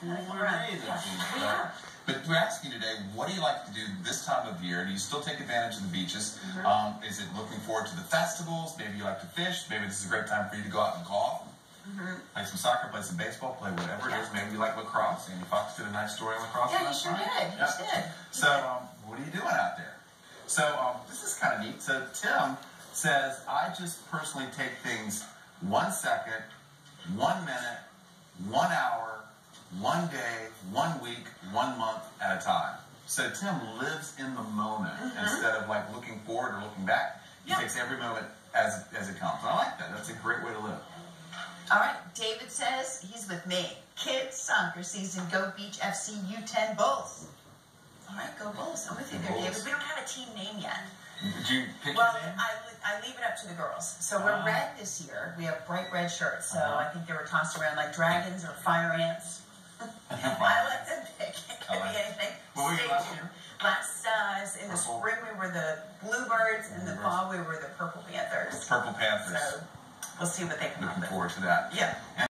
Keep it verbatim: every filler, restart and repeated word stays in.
kind of Well, run. amazing. Yeah. We are. But we're asking you today, what do you like to do this time of year? Do you still take advantage of the beaches? Mm-hmm. Um, is it looking forward to the festivals? Maybe you like to fish. Maybe this is a great time for you to go out and golf. Mm-hmm. Play some soccer, play some baseball, play whatever it Yeah. is. Maybe you like lacrosse. Andy Fox did a nice story on lacrosse Yeah, you last sure night. did. You Yeah. did. So, um, what are you doing out there? So, um, this is kind of neat. So, Tim says, I just personally take things one second, one minute, one hour, one day, one week, one month at a time. So, Tim lives in the moment Mm-hmm. instead of like looking forward or looking back. He Yeah. takes every moment as, as it comes. And I like that. That's a great way to live. All right. David says he's with me. Kids soccer season. Go Beach F C U ten Bulls. All right, go Bulls. I'm with you there, Bulls. David. We don't have a team name yet. Did you pick Well, your name? I, I leave it up to the girls. So we're Ah. red this year. We have bright red shirts. So Uh-huh. I think they were tossed around like dragons or fire ants. I let them pick. It could I like be it. anything. What were you Stay last tuned. year? Last uh, in the Purple. spring we were the Bluebirds. In the Bluebirds. fall we were the Purple Panthers. Purple Panthers. So we'll see what they come up Looking with. forward to that. Yeah.